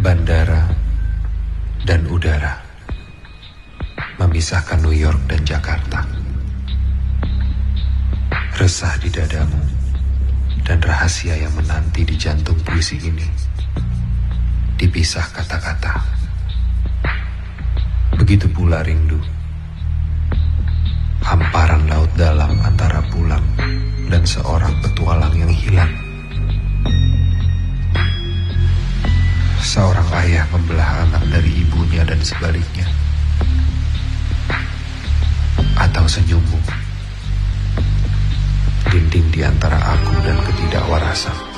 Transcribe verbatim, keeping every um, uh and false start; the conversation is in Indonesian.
Bandara dan udara memisahkan New York dan Jakarta. Resah di dadamu dan rahasia yang menanti di jantung puisi ini dipisah kata-kata. Begitu pula rindu, hamparan laut dalam antara pulang dan seorang petualang yang hilang. Seorang ayah membelah anak dari ibunya dan sebaliknya. Atau senyummu, dinding di antara aku dan ketidakwarasan.